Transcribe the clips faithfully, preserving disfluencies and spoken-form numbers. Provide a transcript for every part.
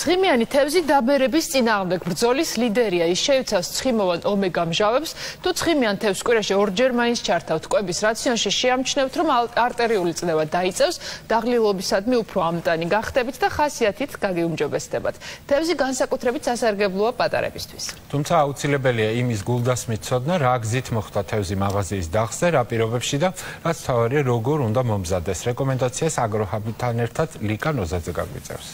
ცხიმიანი თევზი დაბერების წინააღმდეგ ბრძოლის ლიდერია. ის შეიცავს ცხიმოვან ომეგა მჟავებს. თუ ცხიმიან თევზს კვირაში ორჯერ მაინც ჩართავთ კვების რაციონში, შეამჩნევთ, რომ არტერიული წნევა დაიწევს, დაღლილობისადმი უფრო ამტანი გახდებით და ხასიათით გაგიუმჯობესდებათ. თევზი განსაკუთრებით სასარგებლოა პატარებისთვის. თუმცა აუცილებელია იმის გულდასმით ცოდნა, რა გზით მოხდა თევზი მაღაზიის დახსნე, რა პირობებში და რაც თავარია როგორ უნდა მომზადდეს. რეკომენდაციას აგროჰაბთან ერთად ლიკა ნოზაძე გაგვიწევს.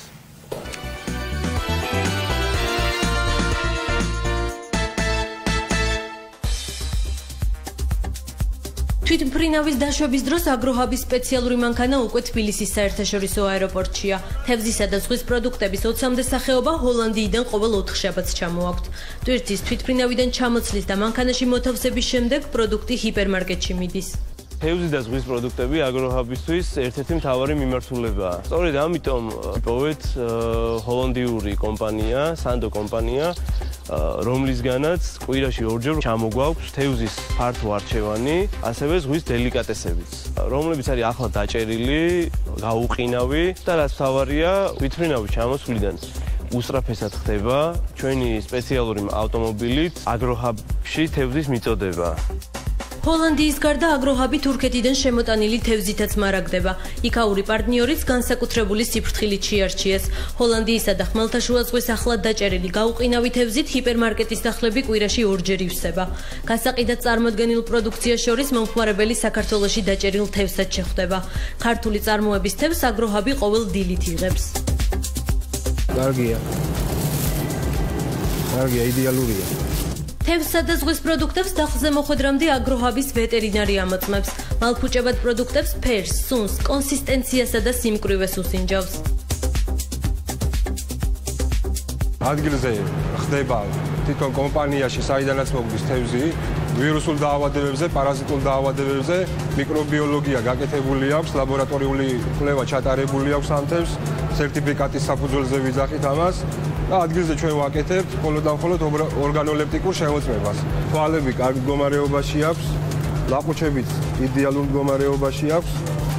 თვითმფრინავის დაშვების დროს აგროჰაბის სპეციალური მანქანა უკვე თბილისის საერთაშორისო აეროპორტშია. თევზისა და ზღვის პროდუქტების ოცამდე სახეობა ჰოლანდიიდან ყოველ ოთხშაბათს ჩამოაქვთ. ტვირთის თვითმფრინავიდან ჩამოცლის და მანქანაში მოთავსების შემდეგ პროდუქტი ჰიპერმარკეტში მიდის. თევზი და ზღვის პროდუქტები აგროჰაბისთვის ერთ-ერთი მთავარი მიმართულებაა. სწორედ ამიტომ პოვეთ ჰოლანდიური კომპანია, სანდო კომპანია, რომლისგანაც კვირაში ორჯერ ჩამოგვაქვს თევზის ფართო არჩევანი, ასევე ზღვის დელიკატესებიც, რომლებიც არის ახლა დაჭერილი, გაუყინავი და რაც მთავარია, თვითმფრინავის ჩამოსვლიდან უსწრაფესად ხდება ჩვენი სპეციალური ავტომობილით აგროჰაბში თევზის მიწოდება. ჰოლანდიის გარდა აგროჰაბი თურქეთიდან შემოტანილი თევზითაც მარაგდება. იქაური პარტნიორიც განსაკუთრებული სიფრთხილით შეარჩიეს. ჰოლანდიისა და ხმელთაშუა ზღვის ახლად დაჭერილი გაუყინავი თევზით ჰიპერმარკეტის დახლები კვირაში ორჯერ ივსება. გასაყიდად წარმოდგენილ პროდუქციას შორის მომხმარებელი საქართველოში დაჭერილ თევზსაც შეხვდება. ქართული წარმოების თევზს აგროჰაბი ყოველ დილით იღებს. კარგია. კარგია, იდეალურია. თევზსა და ზღვის პროდუქტებს დახლზე მოხვედრამდე აგროჰაბის ვეტერინარი ამოწმებს. მალფუჭებად პროდუქტებს ფერს, სუნს, კონსისტენციასა და სიმკვრივეს უსინჯავს. ადგილზე ხდება თვითონ კომპანიაში, საიდანაც მოგვდის თევზი, ვირუსულ დაავადებებზე, პარაზიტულ დაავადებებზე მიკრობიოლოგია გაკეთებული აქვს, ლაბორატორიული კვლევა ჩატარებული აქვს ამ თევზს, სერტიფიკატის საფუძველზე ვიძახით ამას. და ადგილზე ჩვენ ვაკეთებთ მხოლოდ და მხოლოდ ორგანოლეპტიკურ შემოწმებას. თვალები კარგ მდგომარეობაში აქვს, ლაყუჩებიც იდეალურ მდგომარეობაში აქვს.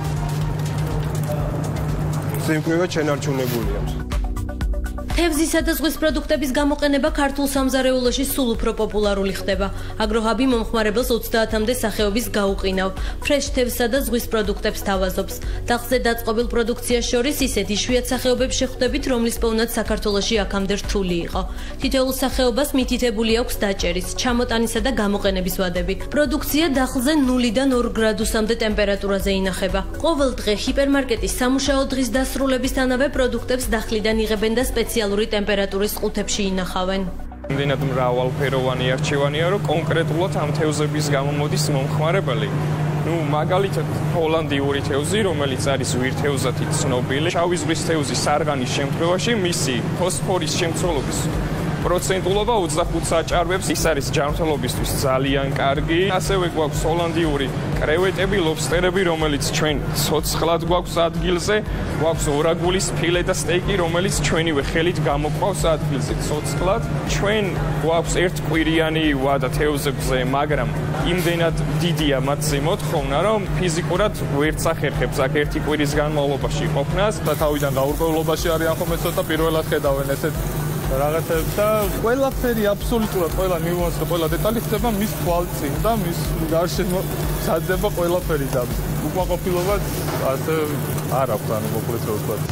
სიმკვრივე შენარჩუნებული აქვს. თევზისა და ზღვის პროდუქტების გამოყენება ქართულ სამზარეულოში სულ უფრო პოპულარული ხდება. აგროჰაბი მომხმარებელს ოცდაათამდე სახეობის გაუყინავ, ფრეშ თევზსა და ზღვის პროდუქტებს თავაზობს. დახზე დაწყობილ პროდუქციას შორის ისეთ იშვიათ სახეობებს შეხვდებით, რომლის პოვნაც საქართველოში აქამდე რთული იყო. თითოეულ სახეობას მითითებული აქვს დაჭერის, ჩამოტანისა და გამოყენების ვადები. პროდუქცია დახლზე ნულიდან ორ გრადუსამდე ტემპერატურაზე ინახება. ყოველ დღე ჰიპერმარკეტის სამუშაო დღის დასრულებისთანავე პროდუქტებს დახლიდან იღებენ და სპეციალურ ტემპერატურის ყუთებში ინახავენ. იმდენად მრავალფეროვანი არჩევანია, რომ კონკრეტულად ამ თევზების გამო მოდის მომხმარებელი. ნუ მაგალითად ჰოლანდიური თევზი, რომელიც არის ვირთევზათი ცნობილი, შავი ზღვის თევზის სარღანის შემთხვევაში მისი ფოსფორის შემცველობის პროცენტულობა ოცდახუთ საჭარბებს, ის არის ჯანმრთელობისთვის ძალიან კარგი. ასევე გვაქვს ჰოლანდიური კრევეტები, ლობსტერები, რომელიც ჩვენ ცოცხლად გვაქვს ადგილზე, გვაქვს ორაგულის ფილე და სტეიკი, რომელიც ჩვენივე ხელით გამოყვავს ადგილზე ცოცხლად. ჩვენ გვაქვს ერთკვირიანი ვადა თევზებზე, მაგრამ იმდენად დიდია მათზე მოთხოვნა, რომ ფიზიკურად ვერც ახერხებს აქ ერთი კვირის განმავლობაში ყოფნას და თავიდან გაურკვევლობაში არიან ხომ ცოტა პირველად ხედავენ ესეთ რაღაცებს და ყველაფერი აბსოლუტურად ყველა ნიუანსი და ყველა დეტალი ხდება მის თვალწინ და მის გარშემო საძება ყველაფერი და უკმაყოფილება ასე არ აქვს, ანუ მოკლედ რა ვთქვა.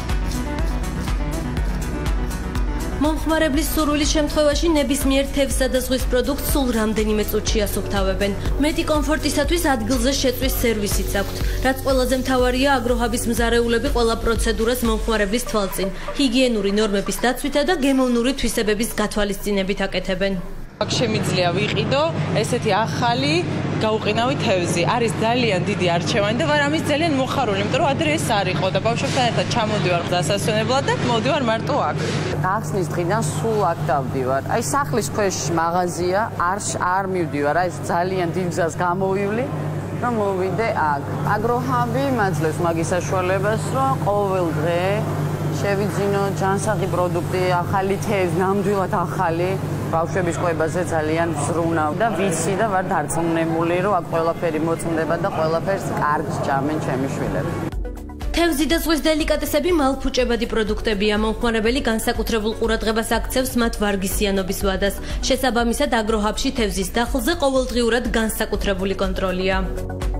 მომხმარებლის სურვილის შემთხვევაში ნებისმიერ თევზსა და ზღვის პროდუქტს სულ რამდენიმე წუთში ასუფთავებენ. მეტი კომფორტისათვის ადგილზე შეწვის სერვისიც აქვთ. რაც ყველაზე მთავარია, აგროჰაბის მზარეულები ყველა პროცედურას მომხმარებლის თვალწინ, ჰიგიენური ნორმების დაცვითა და გემოვნური თვისებების გათვალისწინებით აკეთებენ. აქ შემიძლია ვიყიდო ესეთი ახალი გაუყინავი თევზი. არის ძალიან დიდი არჩევანი და ვარ ამის ძალიან მოხარული, იმიტომ რომ ადრე ეს არ იყო და ბავშვებთან ერთად ჩამოდივარ დასასვენებლად და მოდივარ მარტო აქ. გახსნის დღიდან სულ აქ დავდივარ. აი სახლის ქვეშ მაღაზია, არ არ მივდივარ, აი ძალიან დიდ გზას გამოვივლი, რომ მოვიდე აქ. აგროჰაბი მაძლევს მაგის საშუალებას, რომ ყოველ დღე შევიძინო ჯანსაღი პროდუქტი, ახალი თევზი, ნამდვილად ახალი. ბავშვების ყვებაზე ძალიან ვზრუნავ და ვიცი და ვარ დარწმუნებული, რომ აქ ყველაფერი მოწმდება და ყველაფერს კარგს ჭამენ ჩემი შვილები. თევზი და ზღვის დელიკატესები მალფუჭებადი პროდუქტებია. მომხმარებელი განსაკუთრებულ ყურადღებას აქცევს მათ ვარგისიანობის ვადას. შესაბამისად, აგროჰაბში თევზის დახლზე ყოველდღიურად განსაკუთრებული კონტროლია.